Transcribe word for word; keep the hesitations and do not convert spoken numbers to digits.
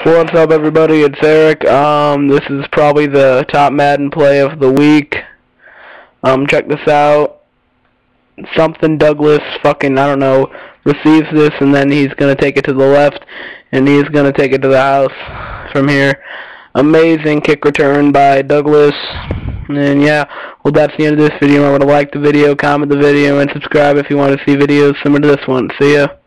What's up, everybody? It's Eric. Um, this is probably the top Madden play of the week. Um, check this out. Something Douglas fucking, I don't know, receives this, and then he's going to take it to the left, and he's going to take it to the house from here. Amazing kick return by Douglas. And yeah, well, that's the end of this video. Remember to like the video, comment the video, and subscribe if you want to see videos similar to this one. See ya.